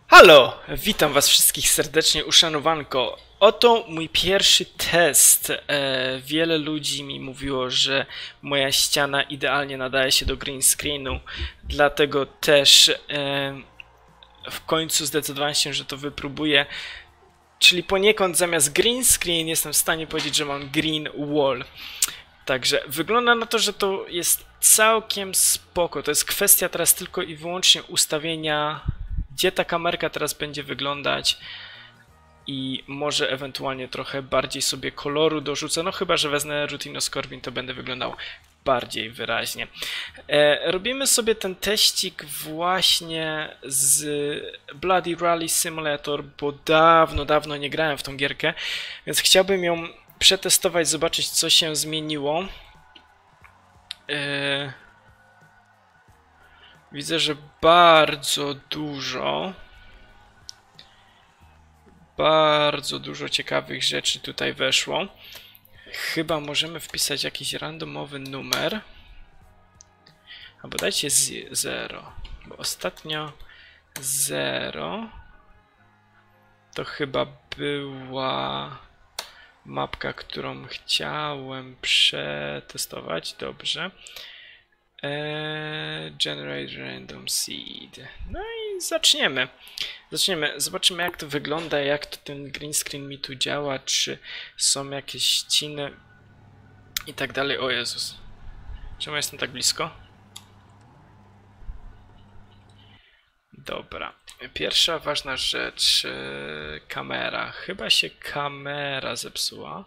Halo! Witam was wszystkich serdecznie, uszanowanko. Oto mój pierwszy test. Wiele ludzi mi mówiło, że moja ściana idealnie nadaje się do green screenu, dlatego też w końcu zdecydowałem się, że to wypróbuję. Czyli poniekąd zamiast green screen jestem w stanie powiedzieć, że mam green wall. Także wygląda na to, że to jest całkiem spoko. To jest kwestia teraz tylko i wyłącznie ustawienia, gdzie ta kamerka teraz będzie wyglądać i może ewentualnie trochę bardziej sobie koloru dorzucę. No chyba, że wezmę Rutinoscorbin, to będę wyglądał bardziej wyraźnie. Robimy sobie ten teścik właśnie z Bloody Rally Simulator, bo dawno nie grałem w tą gierkę, więc chciałbym ją przetestować, zobaczyć, co się zmieniło. Widzę, że bardzo dużo ciekawych rzeczy tutaj weszło. Chyba możemy wpisać jakiś randomowy numer. Albo dajcie 0, bo ostatnio 0 to chyba była mapka, którą chciałem przetestować. Dobrze. Generate random seed. No i zaczniemy. Zobaczymy, jak to wygląda, jak to ten green screen mi tu działa, czy są jakieś ściny i tak dalej. O Jezus. Czemu jestem tak blisko? Dobra. Pierwsza ważna rzecz. Kamera. Chyba się kamera zepsuła.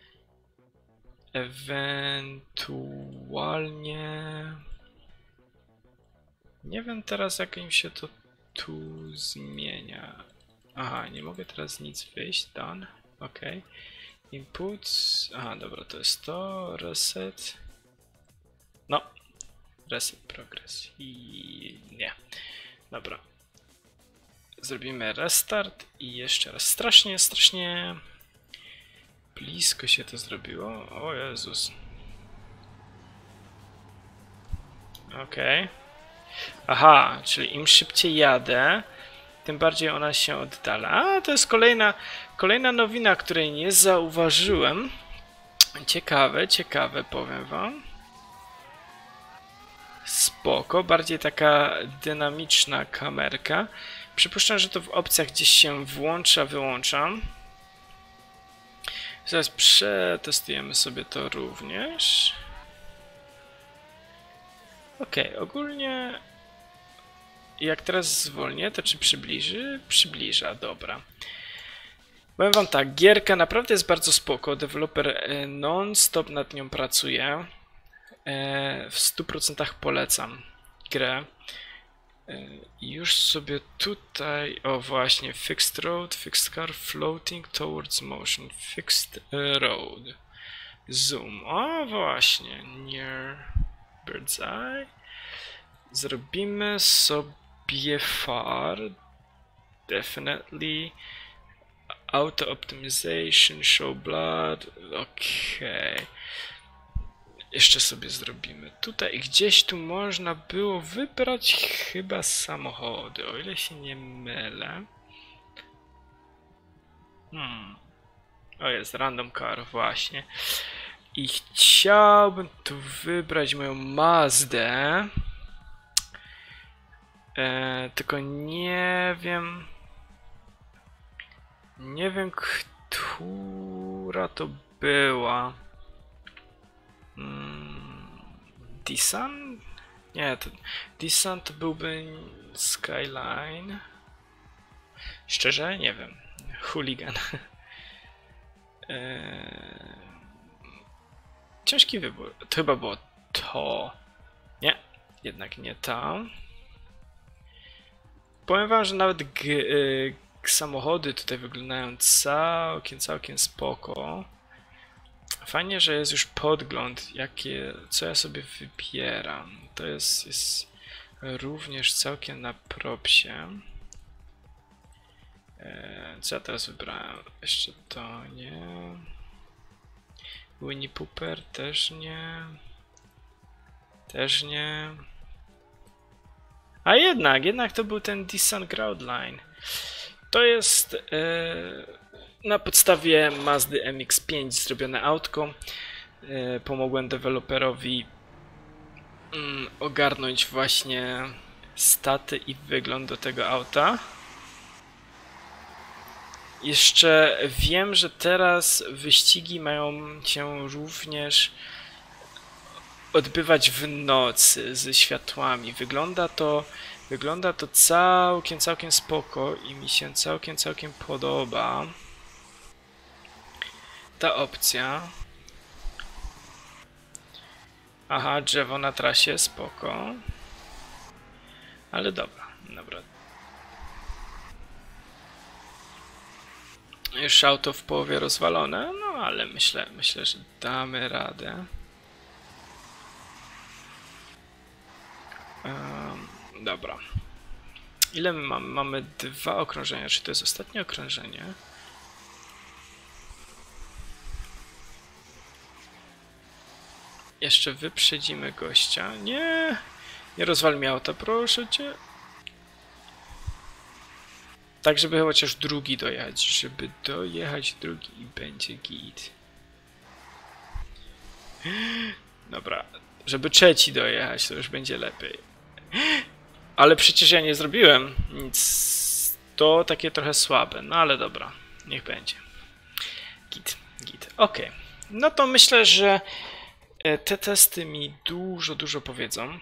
Ewentualnie... Nie wiem teraz, jak im się to tu zmienia. Aha, nie mogę teraz nic wyjść. Done. Ok. Inputs. Aha, dobra, to jest to. Reset. No. Reset progress. I nie. Dobra. Zrobimy restart i jeszcze raz. Strasznie blisko się to zrobiło. O Jezus. Okej. Aha, czyli im szybciej jadę, tym bardziej ona się oddala. A, to jest kolejna nowina, której nie zauważyłem. Ciekawe, powiem wam. Spoko, bardziej taka dynamiczna kamerka. Przypuszczam, że to w opcjach gdzieś się włącza, wyłączam. Zaraz przetestujemy sobie to również. Ok, ogólnie jak teraz zwolnię, to czy przybliży? Przybliża, dobra. Powiem wam tak, gierka naprawdę jest bardzo spoko, deweloper non-stop nad nią pracuje. W 100% polecam grę. Już sobie tutaj, o właśnie, Fixed Road, Fixed Car, Floating Towards Motion, Fixed Road, Zoom, o właśnie, Near Bird's Eye. Zrobimy sobie Far, Definitely, Auto Optimization, Show Blood, okej. Jeszcze sobie zrobimy tutaj. Gdzieś tu można było wybrać chyba samochody, o ile się nie mylę. O, jest random car, właśnie. I chciałbym tu wybrać moją Mazdę. Tylko nie wiem... Nie wiem, która to była. Nissan? Nie, to Nissan to byłby Skyline. Szczerze? Nie wiem. Hooligan. Ciężki wybór. To chyba było to. Nie, jednak nie to. Powiem wam, że nawet samochody tutaj wyglądają całkiem spoko. Fajnie, że jest już podgląd, co ja sobie wybieram. To jest również całkiem na propsie. Co ja teraz wybrałem? Jeszcze to nie. Winnie Pooper też nie. Też nie. A jednak to był ten Nissan Groundline. To jest na podstawie Mazdy MX-5 zrobione autko. Pomogłem deweloperowi ogarnąć właśnie staty i wygląd do tego auta. Jeszcze wiem, że teraz wyścigi mają się również odbywać w nocy ze światłami. Wygląda to całkiem spoko i mi się całkiem podoba ta opcja. Aha, drzewo na trasie, spoko. Ale dobra. Już auto w połowie rozwalone, no ale myślę, że damy radę. Dobra. Ile my mamy? Mamy 2 okrążenia. Czy to jest ostatnie okrążenie? Jeszcze wyprzedzimy gościa. Nie! Nie rozwal mi auta, proszę cię. Tak, żeby chociaż drugi dojechać. Żeby dojechać drugi i będzie git. Dobra. Żeby trzeci dojechać, to już będzie lepiej. Ale przecież ja nie zrobiłem nic. To takie trochę słabe. No ale dobra. Niech będzie. Git. Ok. No to myślę, że te testy mi dużo powiedzą.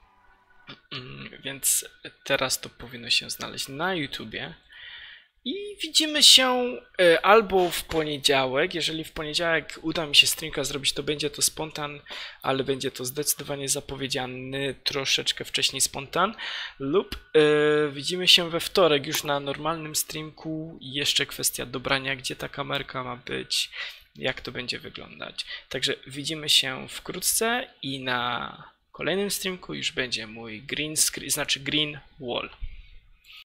Więc teraz to powinno się znaleźć na YouTubie. I widzimy się albo w poniedziałek. Jeżeli w poniedziałek uda mi się streamka zrobić, to będzie to spontan, ale będzie to zdecydowanie zapowiedziany troszeczkę wcześniej spontan. Lub widzimy się we wtorek już na normalnym streamku. I jeszcze kwestia dobrania, gdzie ta kamerka ma być, jak to będzie wyglądać. Także widzimy się wkrótce i na kolejnym streamku już będzie mój green screen, znaczy green wall.